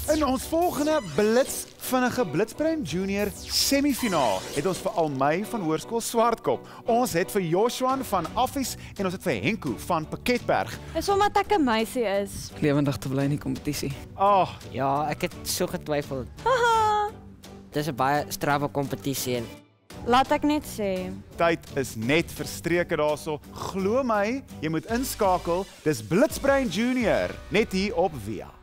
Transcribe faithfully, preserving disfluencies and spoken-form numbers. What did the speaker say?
In ons volgende blitsvinnige Blitsbrein Junior semifinaal het ons vir Almay van Hoërskool Swartkop. Ons het vir Joshua van Affies en ons het vir Henko van Piketberg. Dis omdat ek 'n meisie is. Lewendig te bly in die kompetisie. Ag, oh, Ja, ek het so getwyfel. Haha. Dis 'n baie strawwe kompetisie en Laat ek net sê. tyd is net verstreke daarso. Glo my, jy moet inskakel. Dis Blitsbrein Junior net hier op Via.